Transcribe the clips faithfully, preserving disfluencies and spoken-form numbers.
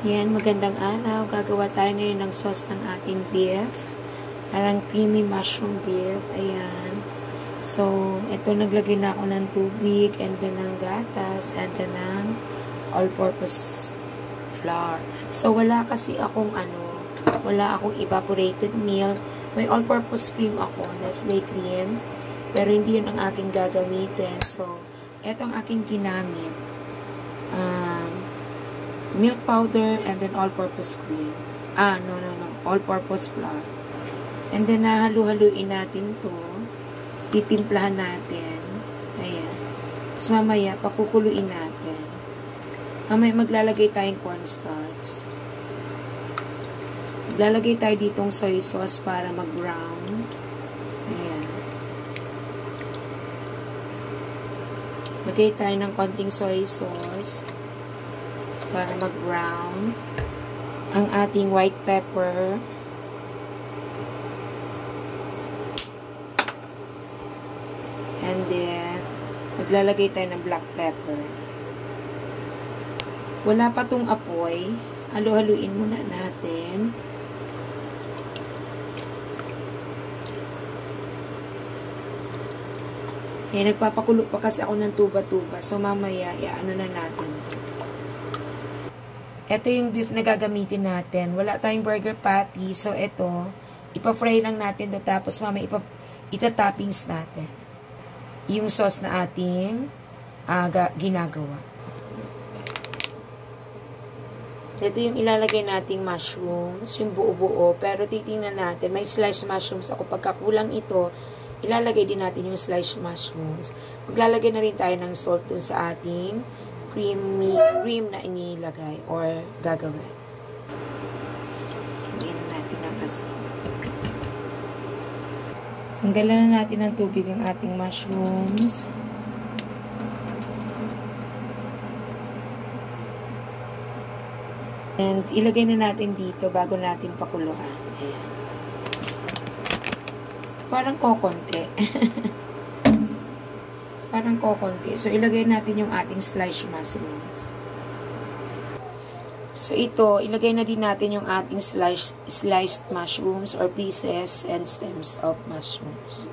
Yan, magandang araw. Gagawa tayo ngayon ng sauce ng ating beef. Parang creamy mushroom beef. Ayan. So, ito naglagay na ako ng tubig and then ng gatas and then ng all-purpose flour. So, wala kasi akong ano, wala akong evaporated milk. May all-purpose cream ako, Nestle cream. Pero hindi yun ang aking gagamitin. So, ito ang aking ginamit. Um, milk powder and then all-purpose cream. Ah, no, no, no. All-purpose flour. And then, nahalu-haluin natin to. Titimplahan natin. Ayan. Tapos mamaya, pakukuluin natin. Mamaya, maglalagay tayong cornstarch. Maglalagay tayo ditong soy sauce para mag-brown. Ayan. Lagay tayo ng konting soy sauce para mag-brown. Ang ating white pepper. And then, maglalagay tayo ng black pepper. Wala pa tong apoy. Halu-haluin muna natin. Eh, nagpapakulo pa kasi ako ng tuba-tuba. So, mamaya, iaano na natin. Ito yung beef na gagamitin natin. Wala tayong burger patty. So, ito, ipa-fry lang natin to. Tapos, mamaya, ipa, ita-toppings natin. Yung sauce na ating uh, ginagawa. Ito yung ilalagay nating mushrooms. Yung buo-buo. Pero, titingnan natin. May sliced mushrooms ako. Pagkakulang ito, ilalagay din natin yung sliced mushrooms. Maglalagay na rin tayo ng salt dun sa ating creamy, cream na inilagay or gagawin. Lagyan na natin ang asin. Tanggalan na natin ng tubig ang ating mushrooms. And ilagay na natin dito bago natin pakuluan. Ayan. Parang kokonti. Parang kokonti. So, ilagay natin yung ating sliced mushrooms. So, ito, ilagay na din natin yung ating sliced, sliced mushrooms or pieces and stems of mushrooms.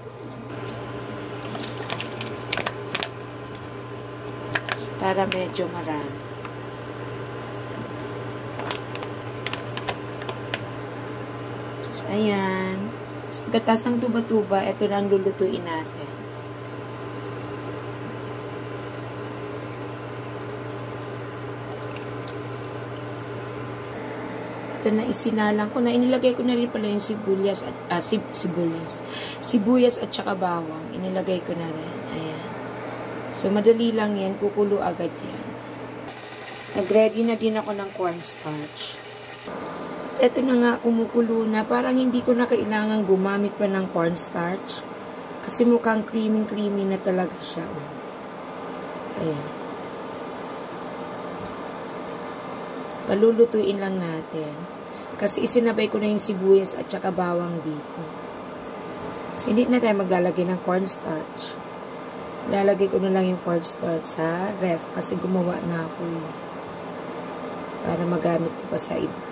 So, para medyo marami. So, ayan. So, pagkatas ng tuba-tuba, ito na ang lulutuin natin. Ito na isinalang ko na. Inilagay ko na rin pala yung sibuyas at ah, sib, sibuyas. Sibuyas at saka bawang. Inilagay ko na rin. Ayan. So, madali lang yan. Kukulo agad yan. Nag-ready na din ako ng cornstarch. Ito na nga, kumukulo na. Parang hindi ko na kailangan gumamit pa ng cornstarch. Kasi mukhang creamy-creamy na talaga siya. Ayan. Palulutuin lang natin. Kasi isinabay ko na yung sibuyas at saka bawang dito. So, hindi na tayo maglalagay ng cornstarch. Lalagay ko na lang yung cornstarch sa ref. Kasi gumawa na ako eh. Para magamit ko pa sa iba.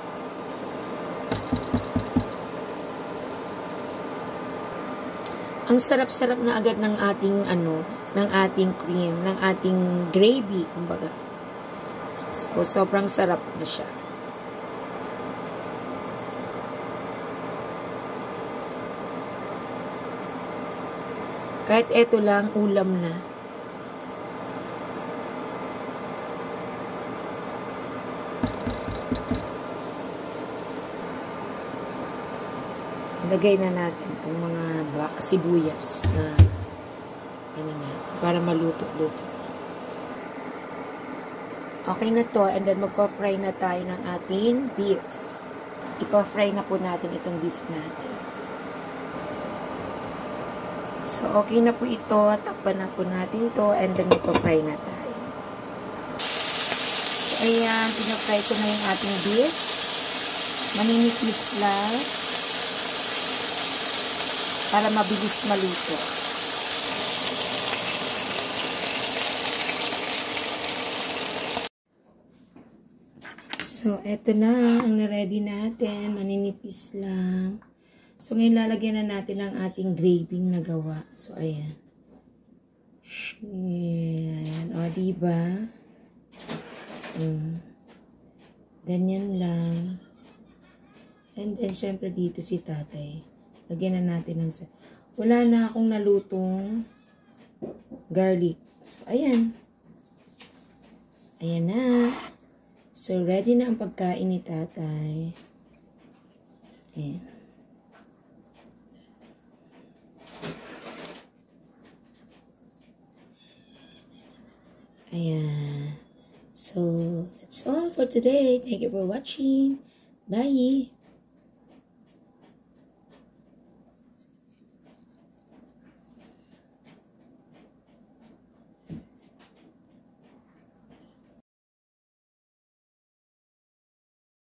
Ang sarap-sarap na agad ng ating ano, ng ating cream, ng ating gravy, kumbaga. So, sobrang sarap na siya. Kahit eto lang, ulam na. Lagay na natin itong mga sibuyas na ano na, para maluto-luto. Okay na to, and then magpa-fry na tayo ng ating beef. Ipa-fry na po natin itong beef natin. So, okay na po ito. Takpan na po natin to, and then magpa-fry na tayo. So, ayan, pinafry ko na yung ating beef. Maninipis lang. Para mabilis maluto. So, eto na ang na-ready natin. Maninipis lang. So, ngayon lalagyan na natin ang ating graving na gawa. So, ayan. Ayan. O, diba? Hmm. Ganyan lang. And then, syempre dito si tatay. Lagyan na natin ng... Wala na akong nalutong garlic. So, ayan. Ayan na. So, ready na ang pagkain ni tatay. Ayan. Ayan. So, that's all for today. Thank you for watching. Bye!